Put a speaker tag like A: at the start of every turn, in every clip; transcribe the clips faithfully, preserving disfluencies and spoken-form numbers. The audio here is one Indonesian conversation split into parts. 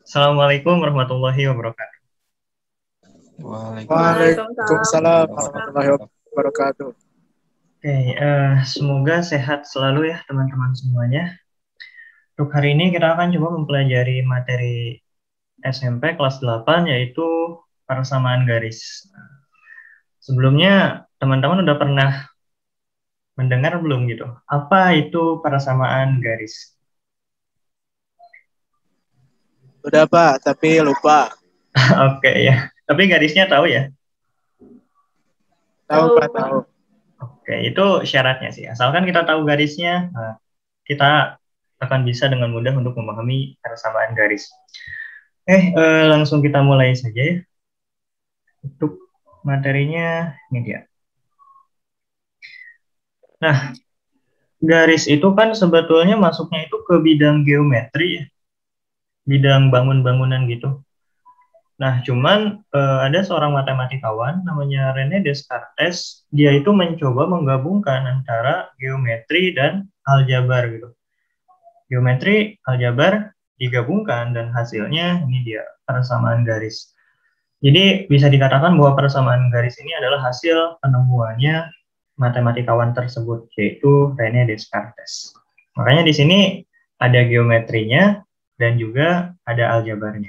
A: Assalamualaikum warahmatullahi wabarakatuh.
B: Waalaikumsalam warahmatullahi wabarakatuh.
A: Oke, uh, semoga sehat selalu ya teman-teman semuanya. Untuk hari ini kita akan coba mempelajari materi S M P kelas delapan, yaitu persamaan garis. Sebelumnya teman-teman udah pernah mendengar belum gitu? Apa itu persamaan garis?
B: Udah Pak, tapi lupa.
A: Oke ya, tapi garisnya tahu ya?
B: Tahu Pak, tahu.
A: Oke, itu syaratnya sih. Asalkan kita tahu garisnya, nah, kita akan bisa dengan mudah untuk memahami persamaan garis. Eh, eh, langsung kita mulai saja ya. Untuk materinya ini dia. Nah, garis itu kan sebetulnya masuknya itu ke bidang geometri ya. Bidang bangun-bangunan gitu. Nah, cuman eh, ada seorang matematikawan namanya René Descartes, dia itu mencoba menggabungkan antara geometri dan aljabar gitu. Geometri, aljabar digabungkan dan hasilnya ini dia persamaan garis. Jadi bisa dikatakan bahwa persamaan garis ini adalah hasil penemuannya matematikawan tersebut, yaitu René Descartes. Makanya di sini ada geometrinya dan juga ada aljabarnya.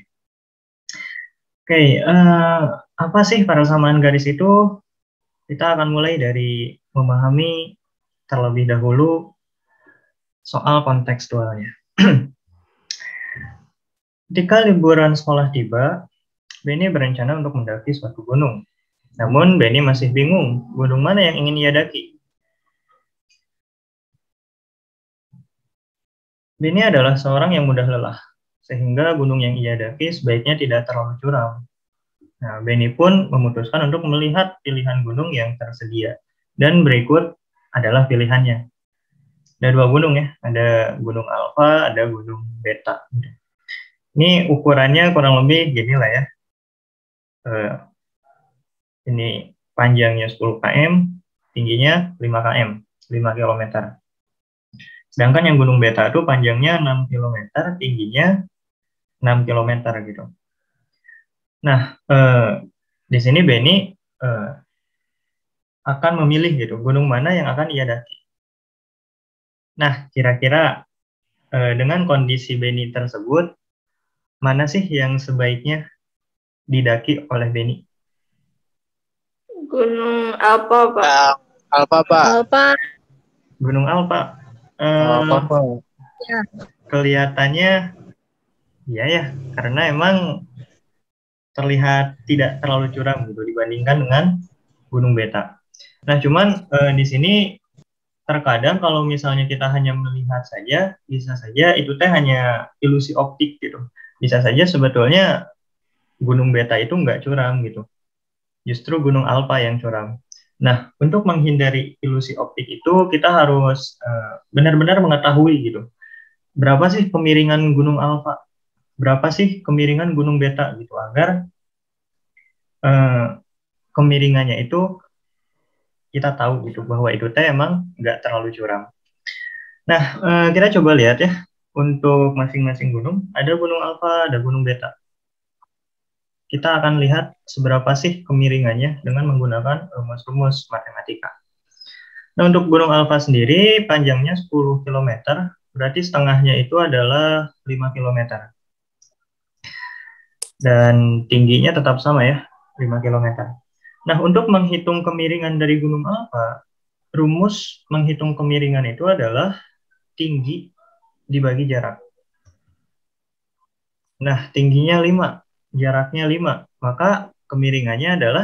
A: Oke, uh, apa sih persamaan garis itu? Kita akan mulai dari memahami terlebih dahulu soal kontekstualnya. Ketika liburan sekolah tiba, Benny berencana untuk mendaki suatu gunung. Namun Benny masih bingung, gunung mana yang ingin ia daki. Benny adalah seorang yang mudah lelah, sehingga gunung yang ia daki sebaiknya tidak terlalu curam. Nah, Benny pun memutuskan untuk melihat pilihan gunung yang tersedia. Dan berikut adalah pilihannya. Ada dua gunung ya, ada gunung alfa, ada gunung beta. Ini ukurannya kurang lebih gini lah ya. Uh, ini panjangnya sepuluh kilometer, tingginya lima kilometer, lima kilometer. Sedangkan yang gunung beta itu panjangnya enam kilometer, tingginya enam kilometer gitu. Nah, eh, di sini Benny eh, akan memilih gitu gunung mana yang akan ia daki. Nah, kira-kira eh, dengan kondisi Benny tersebut, mana sih yang sebaiknya didaki oleh Benny?
C: Gunung Alpa, Pak.
B: Uh, Alpa, Pak.
C: Alpa.
A: Gunung Alpa.
B: Uh, Alpa, Pak.
A: Ya. Kelihatannya, ya ya, karena emang terlihat tidak terlalu curam gitu dibandingkan dengan gunung beta. Nah, cuman eh, di sini terkadang kalau misalnya kita hanya melihat saja, bisa saja itu teh hanya ilusi optik gitu. Bisa saja sebetulnya gunung beta itu nggak curam gitu. Justru gunung alfa yang curam. Nah, untuk menghindari ilusi optik itu kita harus uh, benar-benar mengetahui gitu. Berapa sih kemiringan gunung alfa? Berapa sih kemiringan gunung beta gitu agar uh, kemiringannya itu kita tahu gitu bahwa itu teh emang nggak terlalu curam. Nah, uh, kita coba lihat ya untuk masing-masing gunung. Ada gunung alfa, ada gunung beta. Kita akan lihat seberapa sih kemiringannya dengan menggunakan rumus-rumus matematika. Nah, untuk gunung alfa sendiri panjangnya sepuluh kilometer, berarti setengahnya itu adalah lima kilometer. Dan tingginya tetap sama ya, lima kilometer. Nah, untuk menghitung kemiringan dari gunung alfa, rumus menghitung kemiringan itu adalah tinggi dibagi jarak. Nah, tingginya lima, jaraknya lima, maka kemiringannya adalah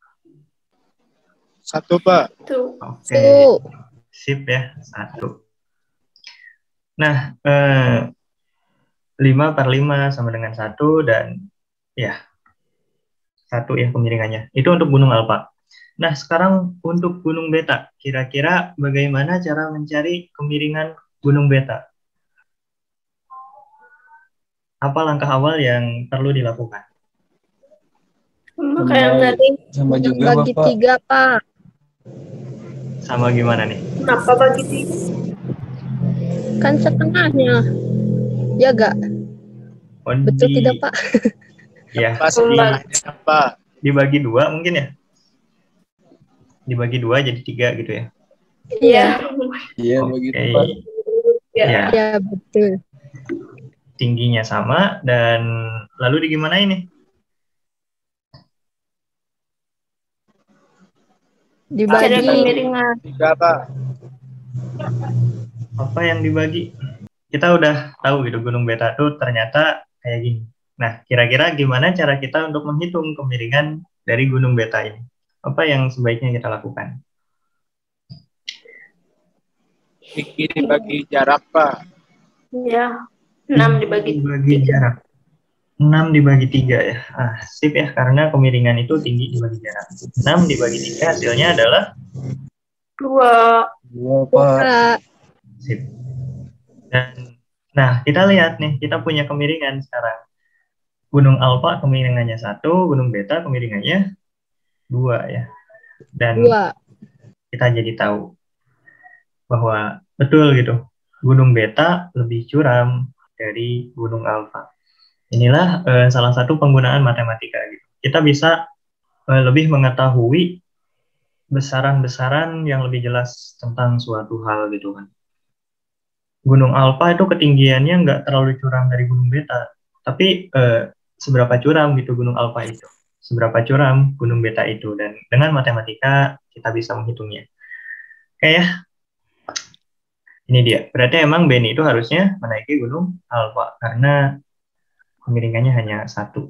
B: satu, Pak.
A: Oke, okay. Sip ya, satu. Nah, eh, lima per lima sama dengan satu dan ya, satu ya kemiringannya. Itu untuk gunung alfa. Nah, sekarang untuk gunung beta, kira-kira bagaimana cara mencari kemiringan gunung beta? Apa langkah awal yang perlu dilakukan?
C: Sama kayak tadi.
B: Sama juga,
C: bagi
B: Bapak.
C: tiga, Pak.
A: Sama gimana nih?
C: Kenapa bagi tiga? Kan setengahnya. Ya gak?
A: Oh,
D: Betul
A: di,
D: tidak, Pak?
A: ya,
B: Pas
A: di,
B: Pak.
A: dibagi dua mungkin ya? Dibagi dua jadi tiga gitu ya?
C: Iya.
B: Iya
A: Oke.
B: begitu Pak.
C: Ya.
A: Ya,
D: Ya, betul.
A: tingginya sama dan lalu di gimana ini?
C: Cara
D: Dibagi
C: kemiringan.
B: Tiga Pak.
A: Apa yang dibagi? Kita udah tahu gitu gunung beta tuh ternyata kayak gini. Nah, kira-kira gimana cara kita untuk menghitung kemiringan dari gunung beta ini? Apa yang sebaiknya kita lakukan?
B: Tinggi dibagi jarak Pak.
C: Ya. enam
A: Tinggi
C: dibagi
A: dibagi
C: tiga.
A: jarak. enam dibagi tiga ya. Ah, sip ya, karena kemiringan itu tinggi dibagi jarak. enam dibagi tiga hasilnya adalah
C: Dua.
B: Dua Pak.
D: Pak.
A: sip. Dan nah, kita lihat nih, kita punya kemiringan sekarang. Gunung alfa kemiringannya satu, gunung beta kemiringannya dua ya. Dan
D: Dua.
A: kita jadi tahu bahwa betul gitu, gunung beta lebih curam dari gunung alfa. Inilah eh, salah satu penggunaan matematika gitu. Kita bisa eh, lebih mengetahui besaran-besaran yang lebih jelas tentang suatu hal gitu kan. Gunung alfa itu ketinggiannya nggak terlalu curam dari gunung beta, tapi eh, seberapa curam gitu gunung alfa itu, seberapa curam gunung beta itu, dan dengan matematika kita bisa menghitungnya. Oke ya, ini dia. Berarti emang Benny itu harusnya menaiki gunung alfa karena kemiringannya hanya satu.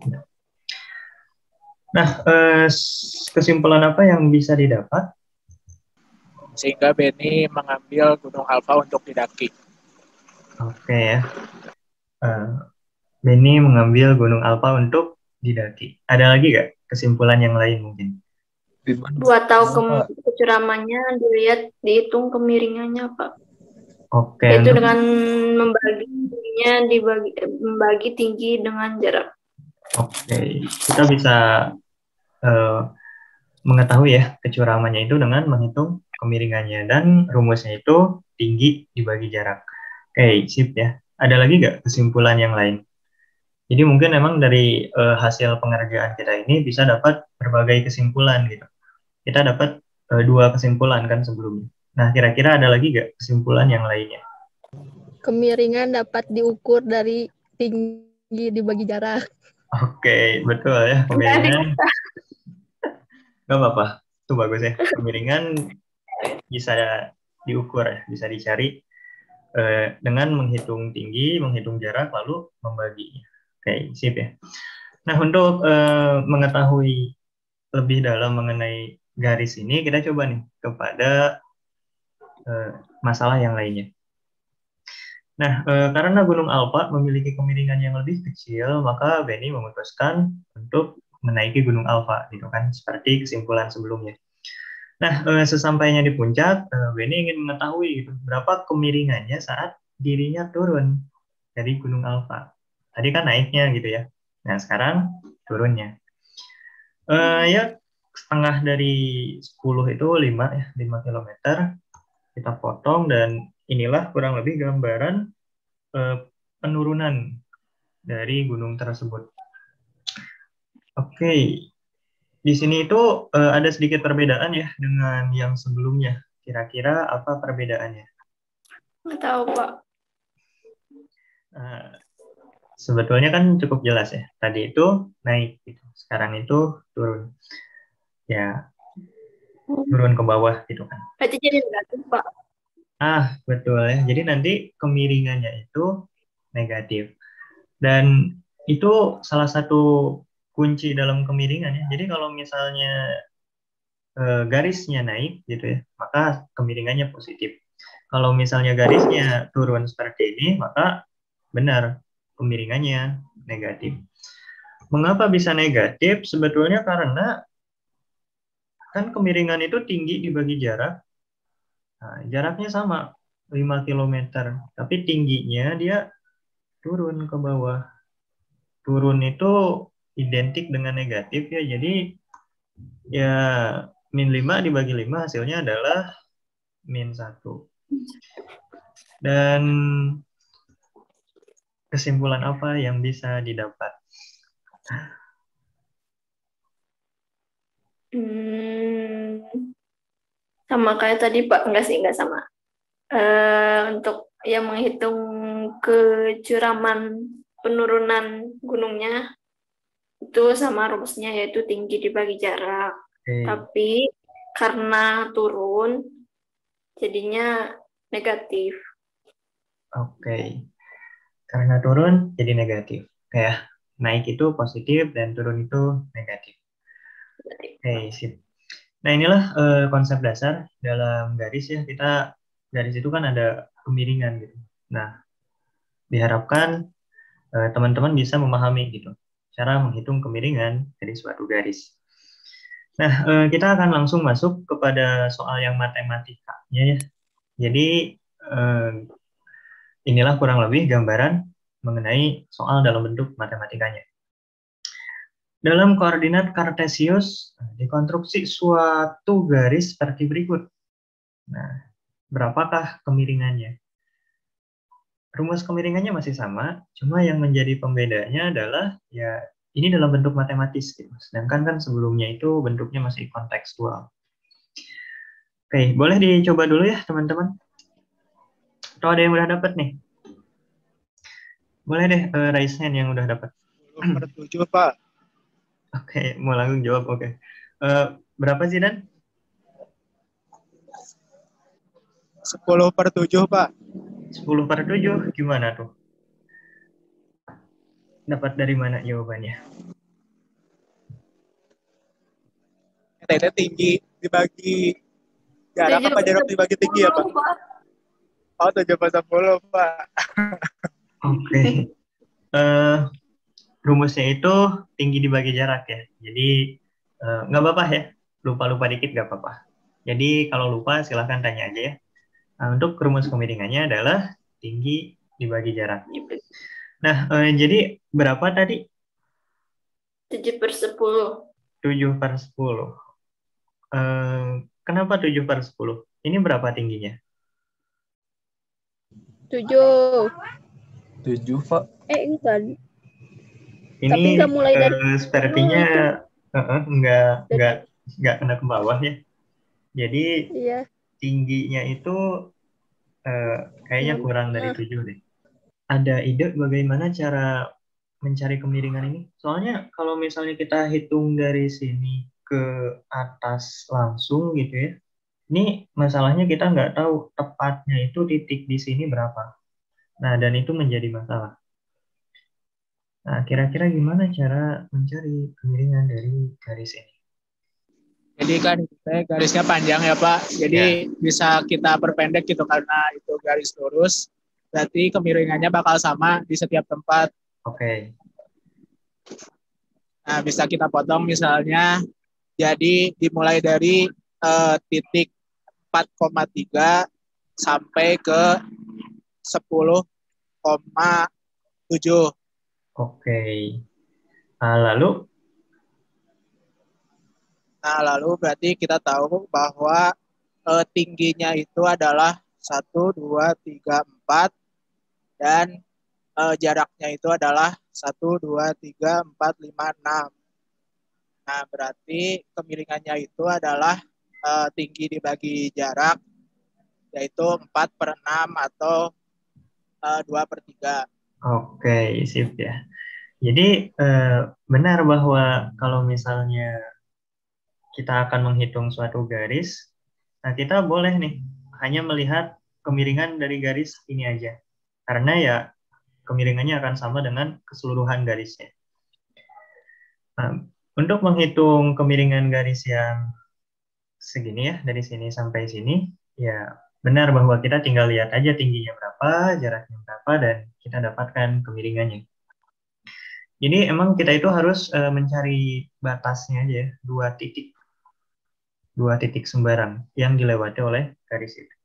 A: Nah, eh, kesimpulan apa yang bisa didapat?
B: Sehingga Benny mengambil gunung alfa untuk didaki.
A: Oke ya. Uh, Benny mengambil gunung alfa untuk didaki. Ada lagi gak kesimpulan yang lain mungkin?
C: Dua tahu ke kecuramannya dilihat dihitung kemiringannya Pak.
A: Oke.
C: Yaitu
A: untuk...
C: dengan membagi tingginya dibagi membagi tinggi dengan jarak.
A: Oke, kita bisa uh, mengetahui ya kecuramannya itu dengan menghitung kemiringannya, dan rumusnya itu tinggi dibagi jarak. Oke, sip ya. Ada lagi gak kesimpulan yang lain? Jadi mungkin memang dari uh, hasil pengerjaan kita ini bisa dapat berbagai kesimpulan gitu. Kita dapat uh, dua kesimpulan kan sebelumnya. Nah, kira-kira ada lagi gak kesimpulan yang lainnya?
D: Kemiringan dapat diukur dari tinggi dibagi jarak.
A: Oke, betul ya. Kemiringan. Gak apa-apa. Itu bagus ya. Kemiringan bisa diukur ya, bisa dicari uh, dengan menghitung tinggi, menghitung jarak, lalu membaginya. Oke, sip ya. Nah, untuk uh, mengetahui lebih dalam mengenai garis ini, kita coba nih kepada uh, masalah yang lainnya. Nah, uh, karena Gunung Alpa memiliki kemiringan yang lebih kecil, maka Benny memutuskan untuk menaiki Gunung Alfa, gitu kan, seperti kesimpulan sebelumnya. Nah, uh, sesampainya di puncak, uh, Benny ingin mengetahui gitu, berapa kemiringannya saat dirinya turun dari Gunung Alfa. Tadi kan naiknya gitu ya. Nah, sekarang turunnya. Uh, ya, setengah dari sepuluh itu lima ya, lima kilometer. Kita potong, dan inilah kurang lebih gambaran uh, penurunan dari gunung tersebut. Oke, di sini itu uh, ada sedikit perbedaan ya dengan yang sebelumnya. Kira-kira apa perbedaannya?
C: Nggak tahu Pak.
A: Uh, sebetulnya kan cukup jelas ya. Tadi itu naik, gitu. Sekarang itu turun. Ya, turun ke bawah gitu kan.
C: Berarti jadi negatif Pak.
A: Ah, betul ya. Jadi nanti kemiringannya itu negatif. Dan itu salah satu kunci dalam kemiringan ya. Jadi kalau misalnya e, garisnya naik gitu ya, maka kemiringannya positif. Kalau misalnya garisnya turun seperti ini, maka benar kemiringannya negatif. Mengapa bisa negatif? Sebetulnya karena kan kemiringan itu tinggi dibagi jarak. Nah, jaraknya sama, lima kilometer, tapi tingginya dia turun ke bawah. Turun itu identik dengan negatif ya, jadi ya min lima dibagi lima hasilnya adalah min satu. Dan kesimpulan apa yang bisa didapat?
C: Hmm, sama kayak tadi Pak, enggak sih, enggak sama. Eh, untuk yang menghitung kecuraman penurunan gunungnya itu sama rumusnya, yaitu tinggi dibagi jarak.
A: Oke.
C: Tapi karena turun jadinya negatif.
A: Oke. Karena turun jadi negatif. Kayak naik itu positif dan turun itu negatif. Oke, sip. Nah, inilah eh, konsep dasar dalam garis ya. Kita garis itu kan ada kemiringan gitu. Nah, diharapkan eh, teman-teman bisa memahami gitu cara menghitung kemiringan dari suatu garis. Nah, eh, kita akan langsung masuk kepada soal yang matematikanya ya. Jadi eh, inilah kurang lebih gambaran mengenai soal dalam bentuk matematikanya. Dalam koordinat kartesius dikonstruksi suatu garis seperti berikut. Nah, berapakah kemiringannya? Rumus kemiringannya masih sama, cuma yang menjadi pembedanya adalah ya ini dalam bentuk matematis gitu. Sedangkan kan sebelumnya itu bentuknya masih kontekstual. Oke, boleh dicoba dulu ya teman-teman. Atau ada yang udah dapat nih? Boleh deh uh, raise hand yang udah dapat.
B: sepuluh per tujuh, Pak.
A: Oke, mau langsung jawab. Oke. Uh, berapa sih, Dan?
B: sepuluh per tujuh, Pak.
A: sepuluh per tujuh, gimana tuh? Dapat dari mana jawabannya?
B: Itu tinggi dibagi jarak apa jarak dibagi tinggi ya, Pak? Oh, tujuh per sepuluh, Pak.
A: Oke. Okay. Uh, rumusnya itu tinggi dibagi jarak ya. Jadi nggak uh, apa-apa ya. Lupa-lupa dikit nggak apa-apa. Jadi kalau lupa silahkan tanya aja ya. Nah, untuk rumus kemiringannya adalah tinggi dibagi jarak. Nah, uh, jadi berapa tadi?
C: tujuh per sepuluh.
A: tujuh per sepuluh. Uh, kenapa tujuh per sepuluh? Ini berapa tingginya?
D: tujuh.
E: tujuh, Pak.
D: Eh, enggak.
A: Ini
D: Tapi nggak mulai dari
A: uh, sepertinya uh, uh, nggak nggak nggak kena ke bawah ya. Jadi
D: iya.
A: tingginya itu uh, kayaknya kurang dari tujuh deh. Ada ide bagaimana cara mencari kemiringan ini? Soalnya kalau misalnya kita hitung dari sini ke atas langsung gitu ya, ini masalahnya kita nggak tahu tepatnya itu titik di sini berapa. Nah, dan itu menjadi masalah. Nah, kira-kira gimana cara mencari kemiringan dari garis ini?
B: Jadi kan garisnya panjang ya, Pak. Jadi ya, bisa kita perpendek gitu karena itu garis lurus. Berarti kemiringannya bakal sama di setiap tempat.
A: Oke. Okay.
B: Nah, bisa kita potong misalnya. Jadi dimulai dari uh, titik empat koma tiga sampai ke sepuluh koma tujuh.
A: Oke. Nah, lalu?
B: Nah, lalu berarti kita tahu bahwa uh, tingginya itu adalah satu, dua, tiga, empat. Dan uh, jaraknya itu adalah satu, dua, tiga, empat, lima, enam. Nah, berarti kemiringannya itu adalah uh, tinggi dibagi jarak, yaitu empat per enam atau uh, dua per tiga.
A: Oke, sip ya. Jadi eh, benar bahwa kalau misalnya kita akan menghitung suatu garis, nah kita boleh nih hanya melihat kemiringan dari garis ini aja. Karena ya kemiringannya akan sama dengan keseluruhan garisnya. Nah, untuk menghitung kemiringan garis yang segini ya, dari sini sampai sini, ya benar bahwa kita tinggal lihat aja tingginya berapa, jaraknya berapa, dan kita dapatkan kemiringannya. Jadi emang kita itu harus uh, mencari batasnya aja ya, dua titik. Dua titik sembarang yang dilewati oleh garis itu.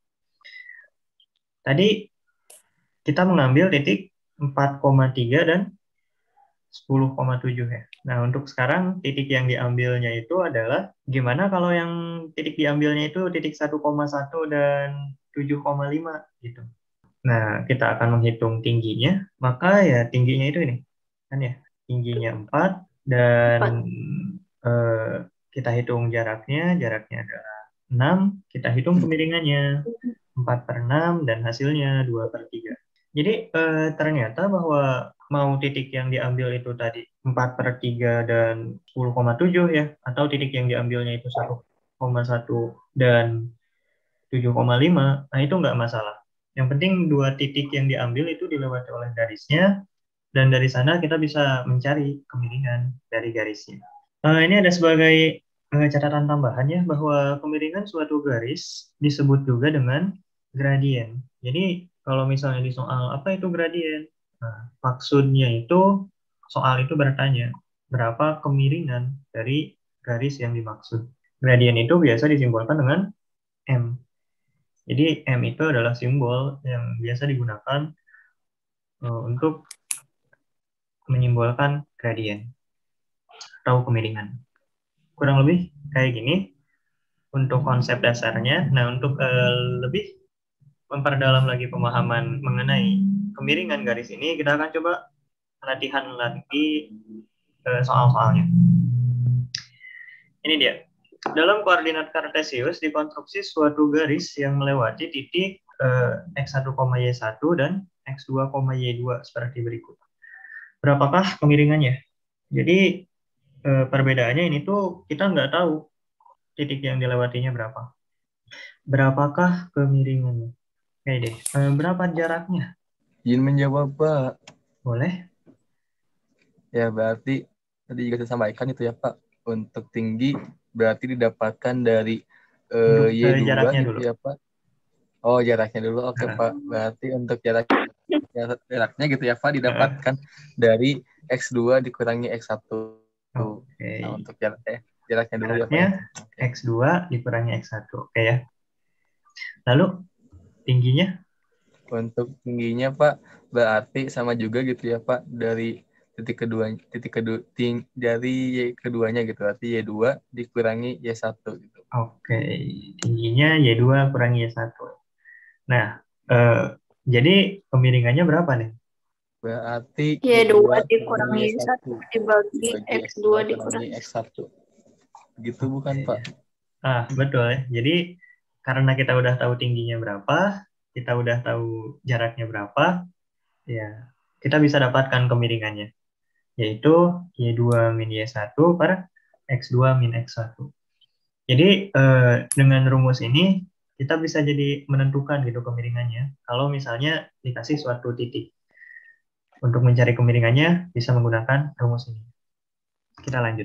A: Tadi kita mengambil titik empat koma tiga dan sepuluh koma tujuh ya. Nah, untuk sekarang titik yang diambilnya itu adalah gimana kalau yang titik diambilnya itu titik satu koma satu dan tujuh koma lima gitu. Nah, kita akan menghitung tingginya, maka ya tingginya itu ini, kan ya, tingginya empat, dan eh, kita hitung jaraknya, jaraknya adalah enam, kita hitung kemiringannya, empat per enam, dan hasilnya dua per tiga. Jadi eh, ternyata bahwa mau titik yang diambil itu tadi empat per tiga dan sepuluh koma tujuh ya, atau titik yang diambilnya itu satu koma satu dan tujuh koma lima, nah itu nggak masalah. Yang penting dua titik yang diambil itu dilewati oleh garisnya, dan dari sana kita bisa mencari kemiringan dari garisnya. Uh, ini ada sebagai uh, catatan tambahan ya, bahwa kemiringan suatu garis disebut juga dengan gradien. Jadi kalau misalnya di soal apa itu gradien, nah, maksudnya itu soal itu bertanya berapa kemiringan dari garis yang dimaksud. Gradien itu biasa disimbolkan dengan M. Jadi M itu adalah simbol yang biasa digunakan uh, untuk menyimbolkan gradien atau kemiringan. Kurang lebih kayak gini untuk konsep dasarnya. Nah, untuk uh, lebih memperdalam lagi pemahaman mengenai kemiringan garis ini, kita akan coba latihan lagi uh, soal-soalnya. Ini dia. Dalam koordinat kartesius dikonstruksi suatu garis yang melewati titik uh, x satu, y satu dan x dua, y dua seperti berikut. Berapakah kemiringannya? Jadi eh, perbedaannya ini tuh kita nggak tahu titik yang dilewatinya berapa. Berapakah kemiringannya? Oke deh. Eh, berapa jaraknya?
E: Izin menjawab, Pak.
A: Boleh?
E: Ya, berarti tadi juga saya sampaikan itu ya, Pak. Untuk tinggi berarti didapatkan dari uh,
A: Untuk,
E: Y
A: eh,
E: dua
A: jaraknya
E: gitu
A: dulu.
E: ya, Pak. Oh, jaraknya dulu. Oke,
A: Nah.
E: Pak. Berarti untuk jarak jaraknya gitu ya, Pak, didapatkan dari X dua dikurangi X satu.
A: Oke.
E: Nah, untuk jarak eh, jaraknya dulu
A: Jaraknya
E: ya, Pak. Ya.
A: X dua dikurangi X satu. Oke ya. Lalu tingginya?
E: Untuk tingginya, Pak, berarti sama juga gitu ya, Pak, dari titik kedua titik kedua ting, dari Y keduanya gitu, berarti Y dua dikurangi Y satu gitu.
A: Oke, tingginya Y dua kurangi Y satu. Nah, eh, jadi kemiringannya berapa nih?
E: Berarti
C: Y dua dikurangi Y satu dibagi X dua dikurangi
E: X satu. Gitu bukan, Pak?
A: Ah, betul ya. Jadi karena kita udah tahu tingginya berapa, kita udah tahu jaraknya berapa, ya kita bisa dapatkan kemiringannya, yaitu Y dua min Y satu per X dua min X satu. Jadi eh, dengan rumus ini kita bisa jadi menentukan gitu kemiringannya. Kalau misalnya dikasih suatu titik. Untuk mencari kemiringannya bisa menggunakan rumus ini. Kita lanjut.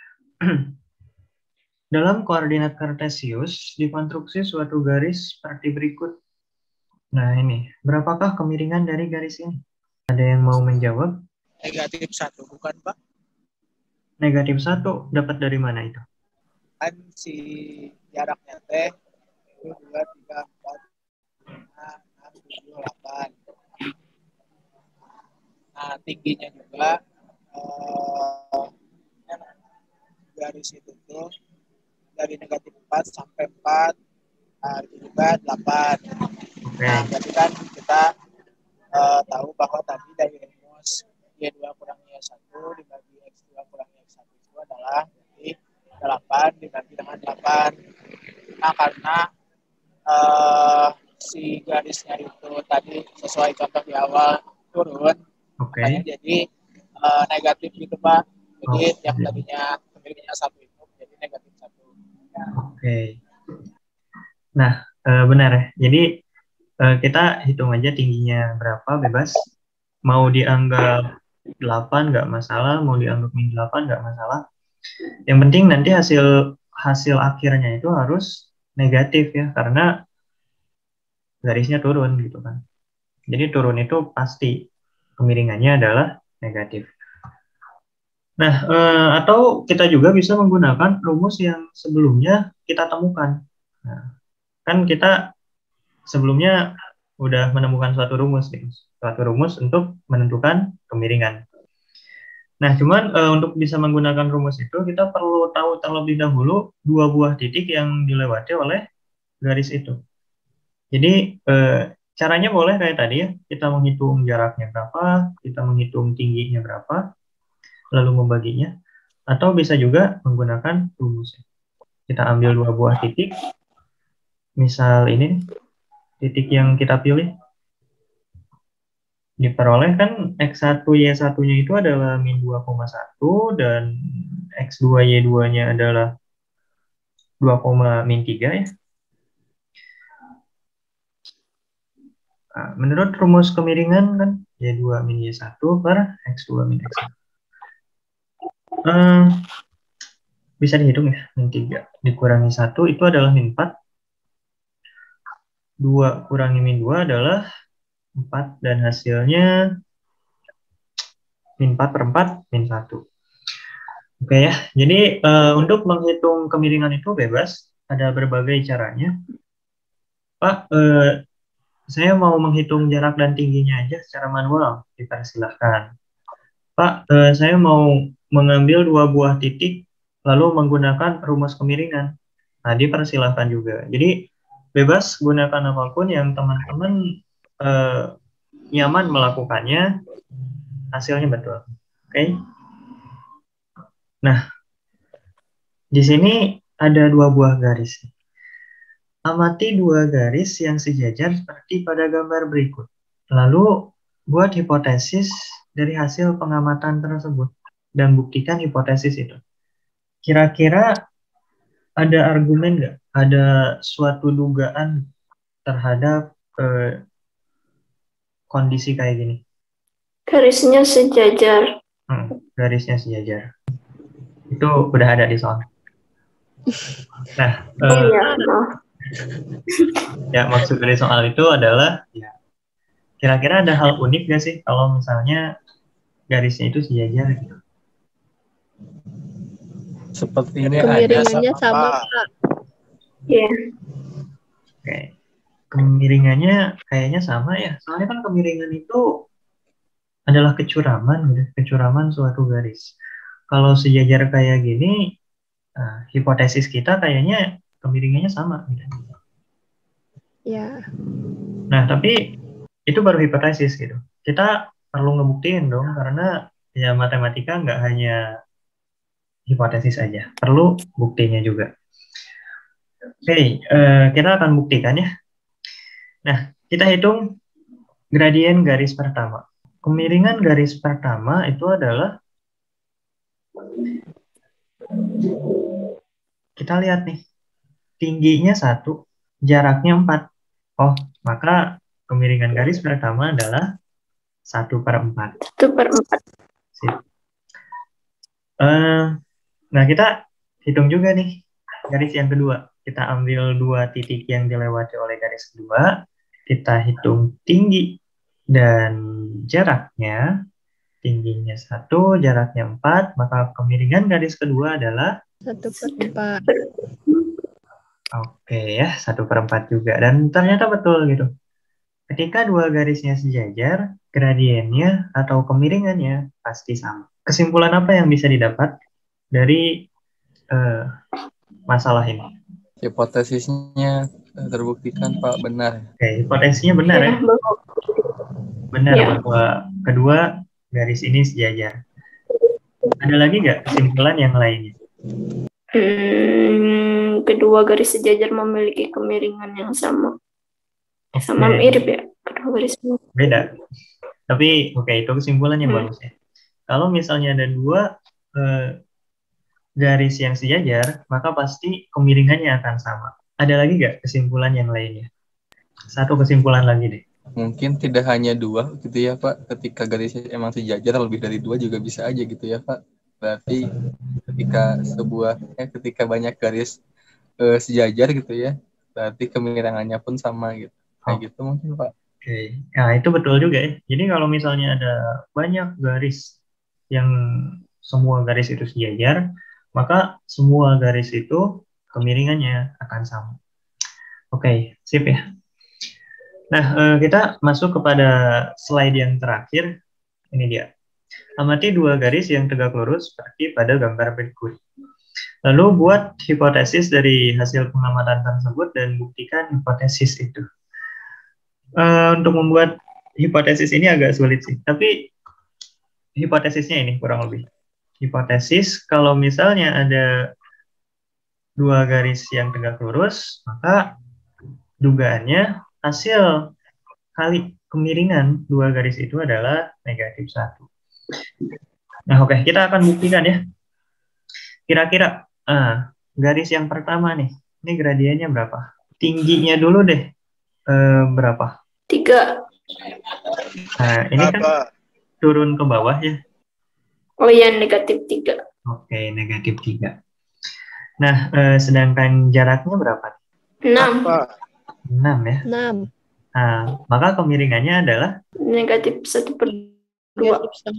A: Dalam koordinat kartesius dikonstruksi suatu garis seperti berikut. Nah ini, berapakah kemiringan dari garis ini? Ada yang mau menjawab?
B: Negatif satu, bukan Pak?
A: Negatif satu, dapat dari mana itu?
B: Kan si jaraknya teh itu dua, tiga, empat, lima, enam, tujuh, delapan. Nah, tingginya juga eh, garis itu tuh dari negatif empat sampai empat, nah, itu juga delapan.
A: Oke.
B: Nah, jadi kan kita uh, tahu bahwa tadi dari rumus Y dua kurangi Y satu dibagi X dua kurangi X satu itu adalah jadi delapan dibagi dengan delapan. Nah, karena uh, si garisnya itu tadi sesuai contoh di awal turun,
A: Oke.
B: makanya jadi uh, negatif gitu Pak. Jadi
A: Oh,
B: yang
A: iya.
B: tadinya kemiringannya satu itu jadi negatif satu.
A: Oke. Nah, eh, benar ya. Jadi eh, kita hitung aja tingginya berapa bebas. Mau dianggap delapan nggak masalah, mau dianggap min delapan nggak masalah. Yang penting nanti hasil hasil akhirnya itu harus negatif ya, karena garisnya turun gitu kan. Jadi turun itu pasti kemiringannya adalah negatif. Nah, eh, atau kita juga bisa menggunakan rumus yang sebelumnya kita temukan. Nah, kan kita sebelumnya udah menemukan suatu rumus, gitu. Suatu rumus untuk menentukan kemiringan. Nah, cuman eh, untuk bisa menggunakan rumus itu, kita perlu tahu terlebih dahulu dua buah titik yang dilewati oleh garis itu. Jadi, eh, caranya boleh kayak tadi ya, kita menghitung jaraknya berapa, kita menghitung tingginya berapa, lalu membaginya, atau bisa juga menggunakan rumusnya. Kita ambil dua buah titik, misal ini titik yang kita pilih, diperoleh kan X satu Y satu-nya itu adalah min dua koma satu dan X dua Y dua-nya adalah dua, min tiga ya. Nah, menurut rumus kemiringan kan Y dua min Y satu per X dua min X satu. Uh, bisa dihitung ya, min tiga dikurangi satu itu adalah min empat. dua kurangi min dua adalah empat dan hasilnya min empat per empat, min satu. Oke ya, jadi uh, untuk menghitung kemiringan itu bebas, ada berbagai caranya. Pak, uh, saya mau menghitung jarak dan tingginya aja secara manual, dipersilahkan. Pak, uh, saya mau mengambil dua buah titik, lalu menggunakan rumus kemiringan. Nah, dipersilahkan juga. Jadi, bebas gunakan apapun yang teman-teman uh, nyaman melakukannya, hasilnya betul. Oke? Okay? Nah, di sini ada dua buah garis. Amati dua garis yang sejajar seperti pada gambar berikut. Lalu, buat hipotesis dari hasil pengamatan tersebut dan buktikan hipotesis itu. Kira-kira ada argumen nggak? Ada suatu dugaan terhadap eh, kondisi kayak gini?
C: Garisnya sejajar.
A: Hmm, garisnya sejajar. Itu udah ada di soal. Nah,
C: Oh
A: eh,
C: iya, maaf.
A: ya maksud dari soal itu adalah ya, kira-kira ada hal unik nggak sih kalau misalnya garisnya itu sejajar gitu?
E: Sepertinya ada.
D: Kemiringannya sama,
B: Pak.
D: Pak.
C: Iya.
A: Oke, kemiringannya kayaknya sama ya. Soalnya kan kemiringan itu adalah kecuraman, gitu. Kecuraman suatu garis. Kalau sejajar kayak gini, nah, hipotesis kita kayaknya kemiringannya sama. Gitu.
D: Ya.
A: Nah, tapi itu baru hipotesis gitu. Kita perlu ngebuktiin dong, karena ya matematika nggak hanya hipotesis aja, perlu buktinya juga. Oke, okay, uh, kita akan buktikan ya. Nah, kita hitung gradien garis pertama. Kemiringan garis pertama itu adalah, kita lihat nih, tingginya satu, jaraknya empat. Oh, maka kemiringan garis pertama adalah satu per empat.
C: satu per empat.
A: Sip. Uh, nah, kita hitung juga nih garis yang kedua. Kita ambil dua titik yang dilewati oleh garis kedua. Kita hitung tinggi dan jaraknya. Tingginya satu, jaraknya empat. Maka kemiringan garis kedua adalah
D: Satu per empat.
A: Oke ya, satu per empat juga. Dan ternyata betul gitu. Ketika dua garisnya sejajar, gradiennya atau kemiringannya pasti sama. Kesimpulan apa yang bisa didapat dari uh, masalah ini?
E: Hipotesisnya terbuktikan, Pak, benar.
A: Oke, hipotesisnya benar ya. Benar
C: Ya.
A: bahwa kedua garis ini sejajar. Ada lagi nggak kesimpulan yang lainnya?
C: Hmm, kedua garis sejajar memiliki kemiringan yang sama. Sama
A: Oke.
C: mirip ya, kedua garis.
A: Beda. Tapi oke, itu kesimpulannya
C: Hmm.
A: bagus ya. Kalau misalnya ada dua eh, garis yang sejajar, maka pasti kemiringannya akan sama. Ada lagi nggak kesimpulan yang lainnya? Satu kesimpulan lagi deh.
E: Mungkin tidak hanya dua gitu ya, Pak. Ketika garisnya emang sejajar, lebih dari dua juga bisa aja gitu ya, Pak. Berarti ketika sebuah, eh, ketika banyak garis eh, sejajar gitu ya, berarti kemiringannya pun sama gitu. Kayak
A: Oh.
E: gitu mungkin, Pak.
A: Oke, nah itu betul juga ya. Jadi kalau misalnya ada banyak garis yang semua garis itu sejajar, maka semua garis itu kemiringannya akan sama. Oke, sip ya. Nah, eh, kita masuk kepada slide yang terakhir. Ini dia. Amati dua garis yang tegak lurus seperti pada gambar berikut. Lalu buat hipotesis dari hasil pengamatan tersebut dan buktikan hipotesis itu. Eh, untuk membuat hipotesis ini agak sulit sih. Tapi hipotesisnya ini kurang lebih. Hipotesis kalau misalnya ada dua garis yang tegak lurus, maka dugaannya hasil kali kemiringan dua garis itu adalah negatif satu. Nah, oke, okay, kita akan buktikan ya. Kira-kira ah, garis yang pertama nih, ini gradiennya berapa? Tingginya dulu deh, eh, berapa?
C: Tiga.
A: Nah, ini kan turun ke bawah ya.
C: Oh iya, negatif tiga.
A: Oke, okay, negatif tiga. Nah, eh, sedangkan jaraknya berapa?
C: Enam.
A: Enam ya.
D: Enam.
A: Nah, maka kemiringannya adalah
C: Negatif satu per dua.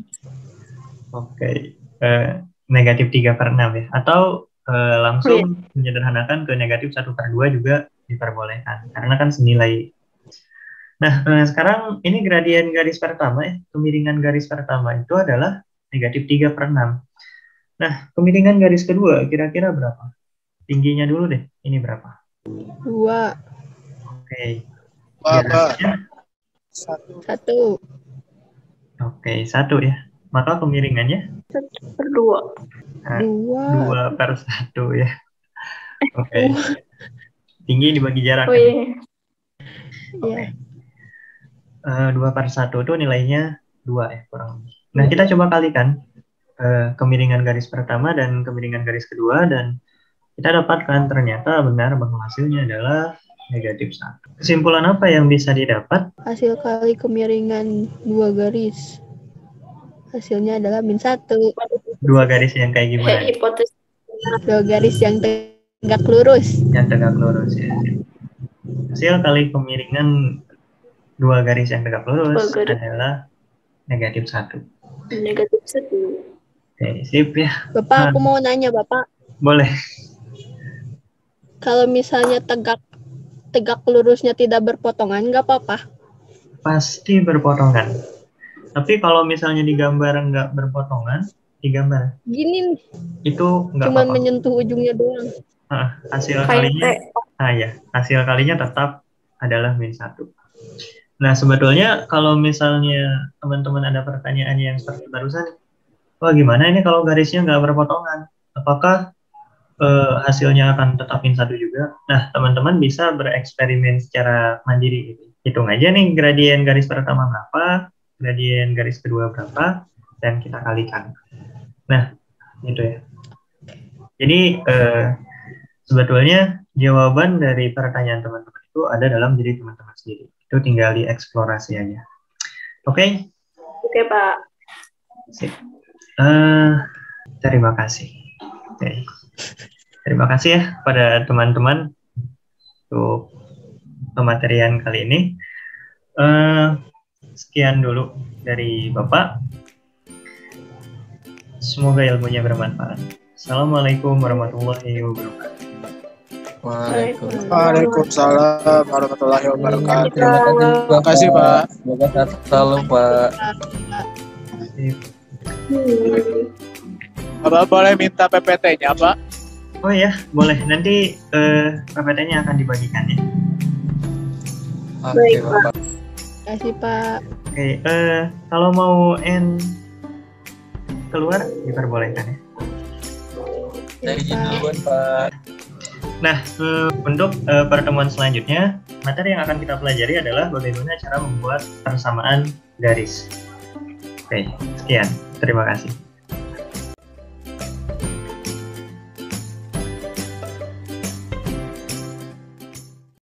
A: Oke, eh, negatif tiga per enam ya. Atau eh, langsung oh, iya. menyederhanakan ke negatif satu per dua juga diperbolehkan. Karena kan senilai. Nah, eh, sekarang ini gradien garis pertama ya. Kemiringan garis pertama itu adalah negatif tiga per enam. Nah, kemiringan garis kedua kira-kira berapa? Tingginya dulu deh. Ini berapa?
D: Dua.
A: Oke.
B: Jaraknya satu.
D: Satu.
A: Oke, satu ya. Maka kemiringannya
C: satu per dua.
A: Nah,
D: dua.
A: Dua per satu ya. Oke. Okay. Tinggi dibagi jarak.
C: Oh iya.
A: Oke. Okay. Uh, dua per satu itu nilainya dua ya kurang lebih. Nah, kita coba kalikan uh, kemiringan garis pertama dan kemiringan garis kedua dan kita dapatkan ternyata benar bahwa hasilnya adalah negatif satu. Kesimpulan apa yang bisa didapat?
D: Hasil kali kemiringan dua garis. Hasilnya adalah min satu.
A: Dua garis yang kayak gimana?
C: Hipotesis.
D: Dua garis yang tegak lurus.
A: Yang tegak lurus ya. Hasil kali kemiringan dua garis yang tegak lurus garis. adalah negatif satu.
C: Negatif satu.
A: Oke, sip ya.
D: Bapak,
A: nah.
D: aku mau nanya, Bapak.
A: Boleh.
D: Kalau misalnya tegak tegak lurusnya tidak berpotongan, nggak apa-apa?
A: Pasti berpotongan. Tapi kalau misalnya di gambar nggak berpotongan, di gambar
D: gini nih,
A: itu nggak
D: cuma
A: apa-apa.
D: menyentuh ujungnya doang.
A: Nah, hasil kalinya, ah ya, hasil kalinya tetap adalah min satu. Nah, sebetulnya kalau misalnya teman-teman ada pertanyaan yang seperti barusan, wah gimana ini kalau garisnya nggak berpotongan? Apakah Uh, hasilnya akan tetap min satu juga? Nah, teman-teman bisa bereksperimen secara mandiri. Hitung aja nih gradien garis pertama berapa, gradien garis kedua berapa, dan kita kalikan. Nah, gitu ya. Jadi, uh, sebetulnya jawaban dari pertanyaan teman-teman itu ada dalam diri teman-teman sendiri. Itu tinggal dieksplorasi aja. Oke? Okay?
C: Oke, okay, Pak.
A: Sip. Uh, terima kasih. Oke. Okay. Terima kasih ya pada teman-teman untuk pematerian kali ini. Uh, sekian dulu dari Bapak. Semoga ilmunya bermanfaat. Assalamualaikum warahmatullahi wabarakatuh.
B: Waalaikumsalam warahmatullahi wabarakatuh. Terima kasih, Pak.
E: Semoga sehat selalu, Pak.
B: Bapak boleh minta P P T-nya, Pak?
A: Oh ya, boleh. Nanti uh, P P T-nya akan dibagikan ya.
E: Oke, Bapak.
D: Terima kasih, Pak.
A: Oke, uh, kalau mau end keluar diperbolehkan ya.
E: Saya izin duluan, Pak.
A: Nah, uh, untuk uh, pertemuan selanjutnya, materi yang akan kita pelajari adalah bagaimana cara membuat persamaan garis. Oke, sekian. Terima kasih.